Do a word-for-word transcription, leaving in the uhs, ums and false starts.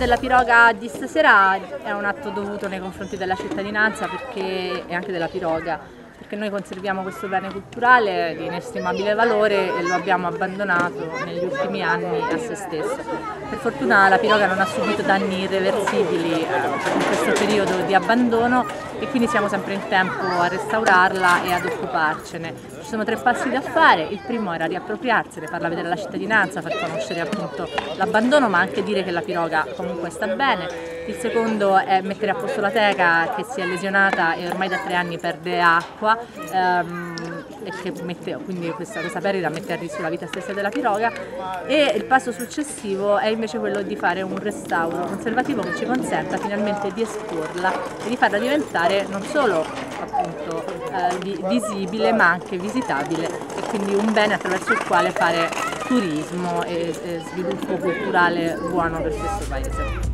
della piroga di stasera è un atto dovuto nei confronti della cittadinanza perché, e anche della piroga, perché noi conserviamo questo bene culturale di inestimabile valore e lo abbiamo abbandonato negli ultimi anni a se stesso. Per fortuna la piroga non ha subito danni irreversibili eh, in questo periodo di abbandono e quindi siamo sempre in tempo a restaurarla e ad occuparcene. Ci sono tre passi da fare: il primo era riappropriarsene, farla vedere alla cittadinanza, far conoscere appunto l'abbandono, ma anche dire che la piroga comunque sta bene. Il secondo è mettere a posto la teca che si è lesionata e ormai da tre anni perde acqua ehm, e che mette, quindi questa, questa perdita mette a rischio la vita stessa della piroga. E il passo successivo è invece quello di fare un restauro conservativo che ci consenta finalmente di esporla e di farla diventare non solo appunto eh, di, visibile ma anche visitabile e quindi un bene attraverso il quale fare turismo e, e sviluppo culturale buono per questo paese.